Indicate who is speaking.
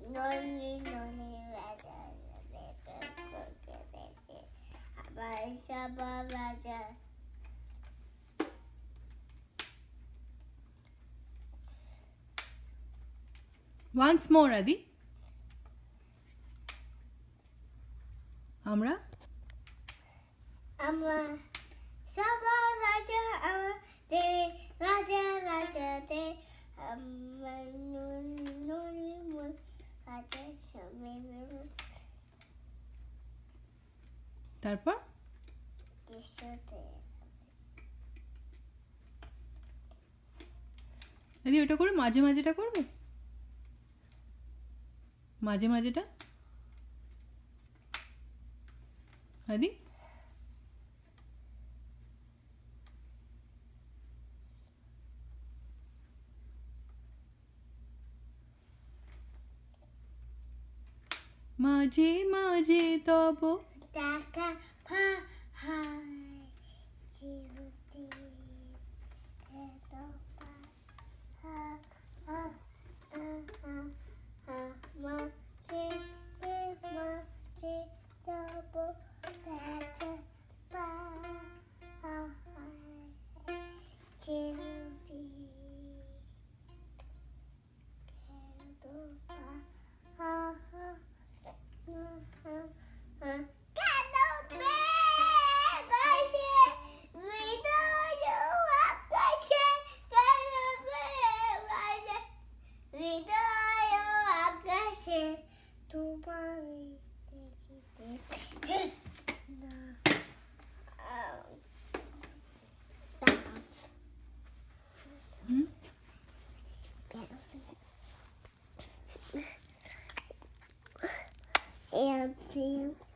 Speaker 1: ননি ননি রাজা পেঁপে কোকে থেকে আবার সবার রাজা
Speaker 2: Once more, Adi. আমরা
Speaker 1: সবার রাজা আমাদের রাজা রাজাতে আমার ননি ননি রাজা সবাই
Speaker 2: তারপর
Speaker 1: কিশোতে
Speaker 2: আদি ওটা করে মাঝে মাঝেটা করবে মাঝে মাঝেটা আদি মাঝে মাঝে তব
Speaker 1: টাকা পাহাড় জীবতে মাঝে মাঝে তব টাকা পাহাড় জীবতে And